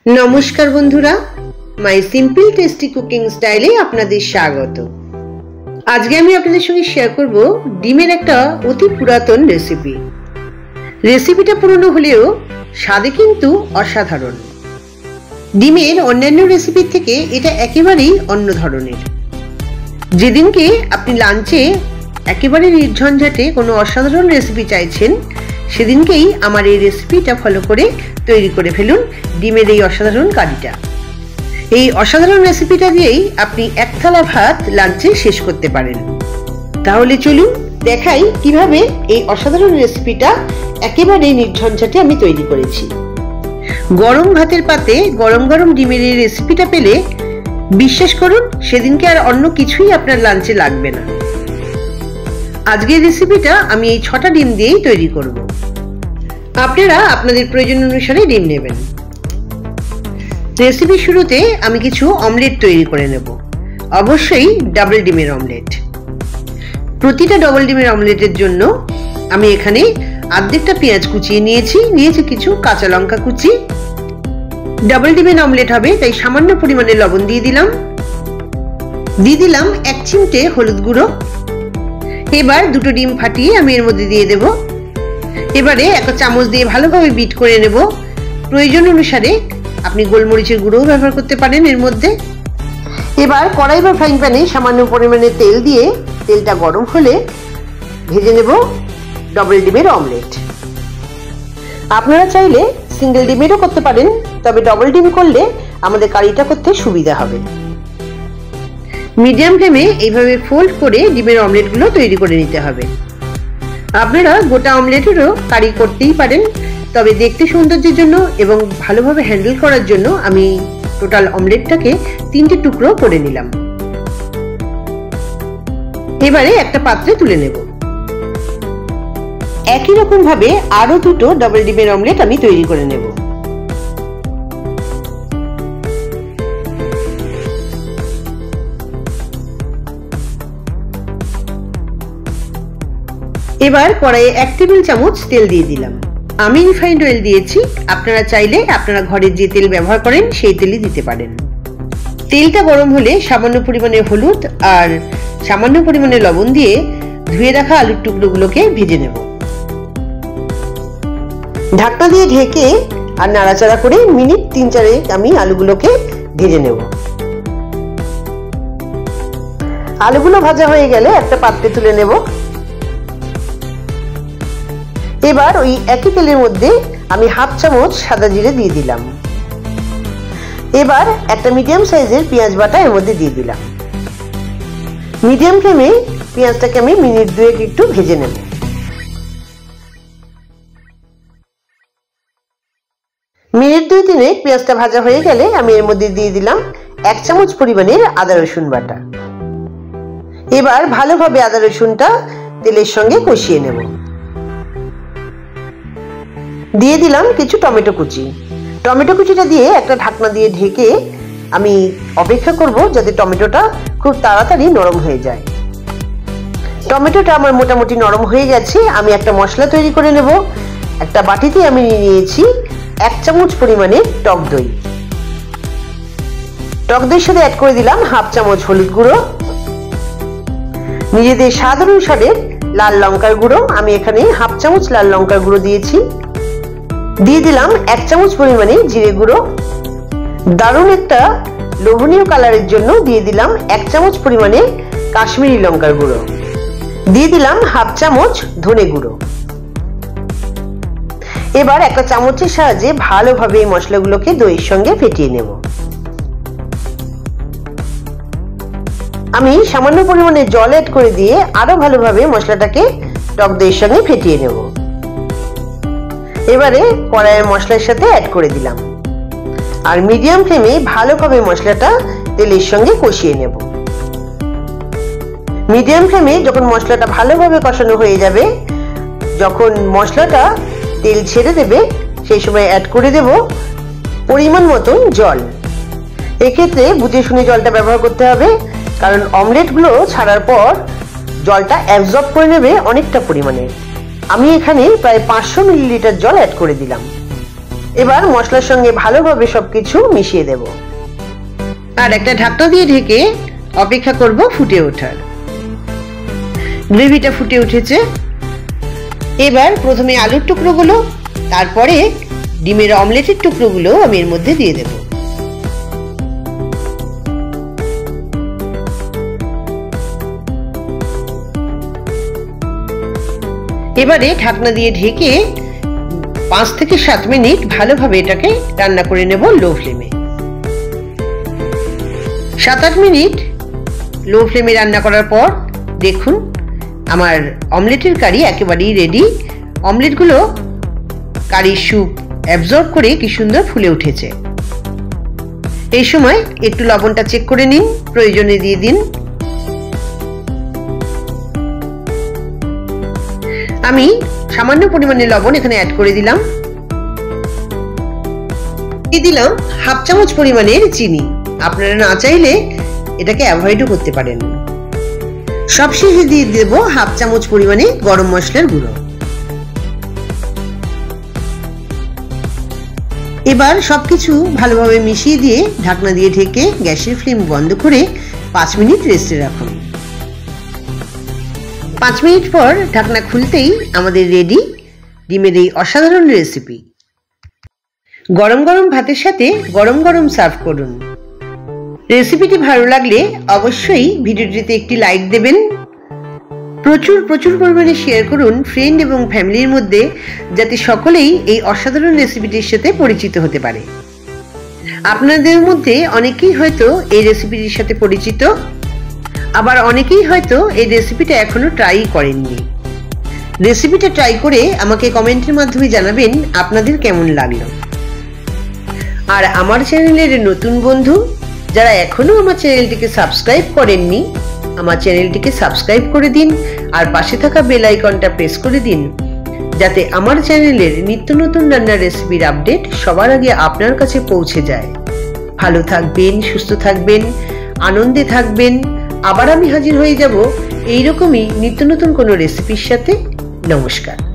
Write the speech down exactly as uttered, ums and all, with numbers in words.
নমস্কার বন্ধুরা, মাই simple tasty cooking স্টাইলে আপনাদের স্বাগত। আজকে আমি আপনাদের সঙ্গে শেয়ার করব ডিমের একটা অতি পুরাতন রেসিপি। রেসিপিটা পুরনো হলেও স্বাদে কিন্তু অসাধারণ। ডিমের অন্যান্য রেসিপির থেকে এটা একেবারেই অন্য ধরনের। যেদিনকে আপনি লাঞ্চে একেবারে নির্ঝঞ্ঝাটে কোনো অসাধারণ রেসিপি চাইছেন, সেদিনকেই আমার এই রেসিপিটা ফলো করে তৈরি করে ফেলুন ডিমের এই অসাধারণ কারিটা। এই অসাধারণ রেসিপিটা দিয়েই আপনি এক থালা ভাত লাঞ্চে শেষ করতে পারেন। তাহলে চলুন দেখাই কিভাবে এই অসাধারণ রেসিপিটা একেবারে নির্ঝঞ্ঝাটে আমি তৈরি করেছি। গরম ভাতের পাতে গরম গরম ডিমের এই রেসিপিটা পেলে বিশ্বাস করুন সেদিনকে আর অন্য কিছুই আপনার লাঞ্চে লাগবে না। আজকের রেসিপিটা আমি এই ছটা ডিম দিয়েই তৈরি করব। আপনারা আপনাদের প্রয়োজন অনুসারে ডিম নেবেন। রেসিপি শুরুতে আমি কিছু অমলেট তৈরি করে নেব, অবশ্যই ডাবল ডিমের অমলেট। প্রতিটা ডবল ডিমের অমলেটের জন্য আমি এখানে অর্ধেকটা পেঁয়াজ কুচিয়ে নিয়েছি, নিয়েছি কিছু কাঁচা লঙ্কা কুচি। ডাবল ডিমের অমলেট হবে তাই সামান্য পরিমাণে লবণ দিয়ে দিলাম, দিয়ে দিলাম এক চিমটে হলুদ গুঁড়ো। এবার দুটো ডিম ফাটিয়ে আমি এর মধ্যে দিয়ে দেব। এবারে একটা চামচ দিয়ে ভালোভাবে বিট করে নেব। প্রয়োজন অনুসারে আপনি গোলমরিচের গুঁড়োও ব্যবহার করতে পারেন এর মধ্যে। এবার কড়াই বা ফ্রাইং প্যানে সামান্য পরিমাণে তেল দিয়ে তেলটা গরম হলে ভেজে নেব ডবল ডিমের অমলেট। আপনারা চাইলে সিঙ্গেল ডিমেরও করতে পারেন, তবে ডবল ডিম করলে আমাদের কারিটা করতে সুবিধা হবে। মিডিয়াম ফ্লেমে এইভাবে ফোল্ড করে ডিমের অমলেটগুলো তৈরি করে নিতে হবে। আপনারা গোটা অমলেটেরও কারি করতেই পারেন, তবে দেখতে সৌন্দর্যের জন্য এবং ভালোভাবে হ্যান্ডেল করার জন্য আমি টোটাল অমলেটটাকে তিনটে টুকরো করে নিলাম। এবারে একটা পাত্রে তুলে নেব। একই রকম ভাবে আরো দুটো ডাবল ডিমের অমলেট আমি তৈরি করে নেব। এবার কড়াইয়ে এক টেবিল চামচ তেল দিয়ে দিলাম। আমি রিফাইন্ড অয়েল দিয়েছি, আপনারা চাইলে আপনারা ঘরের যে তেল ব্যবহার করেন সেই তেলই দিতে পারেন। তেলটা গরম হলে সামান্য পরিমাণে হলুদ আর সামান্য পরিমাণে লবণ দিয়ে ধুয়ে রাখা আলুর টুকরোগুলোকে ভেজে নেব। ঢাকনা দিয়ে ঢেকে আর নাড়াচাড়া করে মিনিট তিন চারেক আমি আলুগুলোকে ভেজে নেব। আলুগুলো ভাজা হয়ে গেলে একটা পাত্রে তুলে নেব। এবার ওই একই তেলের মধ্যে আমি হাফ চামচ সাদা জিরে দিয়ে দিলাম। এবার একটা মিডিয়াম সাইজের পেঁয়াজ বাটা এর মধ্যে দিয়ে দিলাম। মিডিয়াম ফ্লেমে পেঁয়াজটাকে আমি মিনিট দুয়েক একটু ভেজে নেব। মিনিট দুই তিনেক পেঁয়াজটা ভাজা হয়ে গেলে আমি এর মধ্যে দিয়ে দিলাম এক চামচ পরিমাণের আদা রসুন বাটা। এবার ভালোভাবে আদা রসুনটা তেলের সঙ্গে কষিয়ে নেব। দিয়ে দিলাম কিছু টমেটো কুচি। টমেটো কুচিটা দিয়ে একটা ঢাকনা দিয়ে ঢেকে আমি অপেক্ষা করব যাতে টমেটোটা খুব তাড়াতাড়ি নরম হয়ে যায়। টমেটোটা আমার মোটামুটি নরম হয়ে গেছে। আমি একটা মশলা তৈরি করে নেব। একটা বাটিতে আমি নিয়েছি এক চামচ পরিমাণে টক দই। টক দইয়ের সাথে অ্যাড করে দিলাম হাফ চামচ হলুদ গুঁড়ো, নিজেদের স্বাদ অনুসারে লাল লঙ্কার গুঁড়ো। আমি এখানে হাফ চামচ লাল লঙ্কার গুঁড়ো দিয়েছি। দিয়ে দিলাম এক চামচ পরিমাণে জিরে গুঁড়ো। দারুণ একটা লোভনীয় কালারের জন্য দিয়ে দিলাম এক চামচ পরিমাণে কাশ্মীরি লঙ্কার গুঁড়ো। দিয়ে দিলাম হাফ চামচ ধনে গুঁড়ো। এবার একটা চামচের সাহায্যে ভালোভাবে এই মশলাগুলোকে দইয়ের সঙ্গে ফেটিয়ে নেব। আমি সামান্য পরিমাণে জল অ্যাড করে দিয়ে আরো ভালোভাবে মশলাটাকে টক দইয়ের সঙ্গে ফেটিয়ে নেব। এবারে কড়াইয়ের মশলার সাথে অ্যাড করে দিলাম আর মিডিয়াম ফ্লেমে ভালোভাবে মশলাটা তেলের সঙ্গে কষিয়ে নেব। মিডিয়াম ফ্লেমে যখন মশলাটা ভালোভাবে কষানো হয়ে যাবে, যখন মশলাটা তেল ছেড়ে দেবে, সেই সময় অ্যাড করে দেব পরিমাণ মতন জল। এক্ষেত্রে বুঝে শুনে জলটা ব্যবহার করতে হবে, কারণ অমলেটগুলো ছাড়ার পর জলটা অ্যাবজর্ব করে নেবে অনেকটা পরিমাণে। আমি এখানে প্রায় পাঁচশো মিলিলিটার জল অ্যাড করে দিলাম। এবার মশলার সঙ্গে ভালোভাবে সবকিছু মিশিয়ে দেব আর একটা ঢাকনা দিয়ে ঢেকে অপেক্ষা করব ফুটে ওঠার। গ্রেভিটা ফুটে উঠেছে। এবার প্রথমে আলুর টুকরোগুলো, তারপরে ডিমের অমলেটের টুকরোগুলো আমি এর মধ্যে দিয়ে দেব। এবারে ঢাকনা দিয়ে ঢেকে পাঁচ থেকে সাত মিনিট ভালোভাবে এটাকে রান্না করে নেব লো ফ্লেমে। সাত আট মিনিট লো ফ্লেমে রান্না করার পর দেখুন আমার অমলেটের কারি একেবারেই রেডি। অমলেটগুলো কারির স্যুপ অ্যাবজর্ব করে কি সুন্দর ফুলে উঠেছে। এই সময় একটু লবণটা চেক করে নিন, প্রয়োজনে দিয়ে দিন। আমি সামান্য পরিমাণে লবণ এখানে অ্যাড করে দিলাম। দিয়ে দিলাম হাফ চামচ পরিমাণের চিনি। আপনারা না চাইলে এটাকে অ্যাভয়েডও করতে পারেন। সবশেষে দিয়ে দেব হাফ চামচ পরিমাণে গরম মশলার গুঁড়ো। এবার সবকিছু ভালোভাবে মিশিয়ে দিয়ে ঢাকনা দিয়ে ঢেকে গ্যাসের ফ্লেম বন্ধ করে পাঁচ মিনিট রেস্টে রাখুন। পাঁচ মিনিট পর ঢাকনা খুলতেই আমাদের রেডি ডিমের এই অসাধারণ রেসিপি। গরম গরম ভাতের সাথে গরম গরম সার্ভ করুন। রেসিপিটি ভালো লাগলে অবশ্যই ভিডিওটিতে একটি লাইক দেবেন। প্রচুর প্রচুর পরিমাণে শেয়ার করুন ফ্রেন্ড এবং ফ্যামিলির মধ্যে, যাতে সকলেই এই অসাধারণ রেসিপিটির সাথে পরিচিত হতে পারে। আপনাদের মধ্যে অনেকেই হয়তো এই রেসিপিটির সাথে পরিচিত, আবার অনেকেই হয়তো এই রেসিপিটা এখনো ট্রাই করেননি। রেসিপিটা ট্রাই করে আমাকে কমেন্টের মাধ্যমে জানাবেন আপনাদের কেমন লাগলো। আর আমার চ্যানেলের নতুন বন্ধু যারা এখনো আমার চ্যানেলটিকে সাবস্ক্রাইব করেননি, আমার চ্যানেলটিকে সাবস্ক্রাইব করে দিন আর পাশে থাকা বেল আইকনটা প্রেস করে দিন, যাতে আমার চ্যানেলের নিত্য নতুন রান্নার রেসিপির আপডেট সবার আগে আপনার কাছে পৌঁছে যায়। ভালো থাকবেন, সুস্থ থাকবেন, আনন্দে থাকবেন। আবার আমি হাজির হয়ে যাব এইরকমই নিত্য নতুন কোনো রেসিপির সাথে। নমস্কার।